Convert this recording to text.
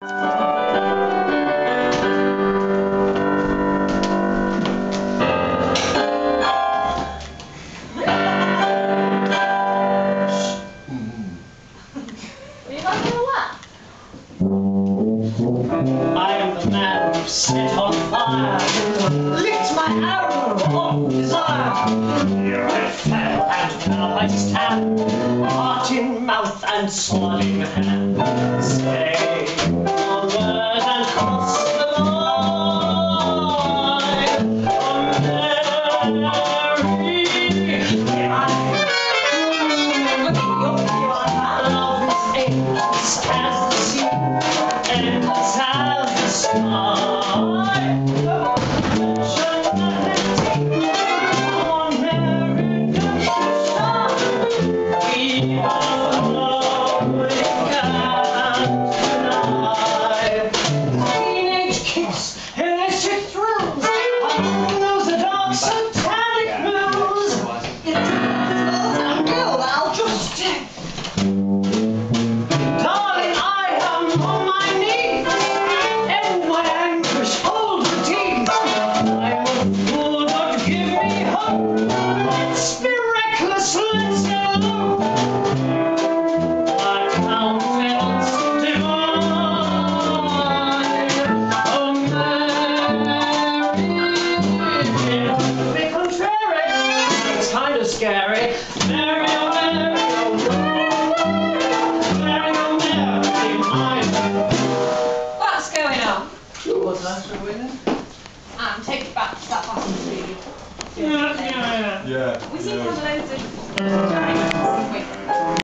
I am the man who set on fire, licked my arrow of desire. Here I fell, and now I stand, heart in mouth and sword in hand. Say a word and cross the line. Oh, Mary, love is aimless as the sea, and as the sky. Should nothing take me on Mary, we are flowing tonight. Teenage kiss, illicit thrills, among those dark satanic moons. It's a girl, I'll just stick. Darling, I am on my knees, end my anguish, hold the teeth. I'm a fool, don't give me hope. Let's be reckless, let's get low. Our countenance divine. Oh, Mary, be contrary, it's kind of scary. Mary, oh, Mary, oh, Mary, oh, Mary, mine. What's going on? What's that, Serena? Take it back to that passing speed. Yeah. We seem to have loads of